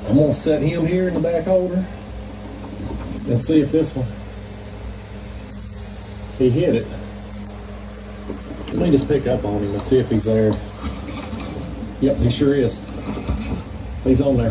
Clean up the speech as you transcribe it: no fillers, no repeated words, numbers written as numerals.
I'm gonna set him here in the back holder and see if this one, he hit it. Let me just pick up on him and see if he's there. Yep, he sure is. He's on there.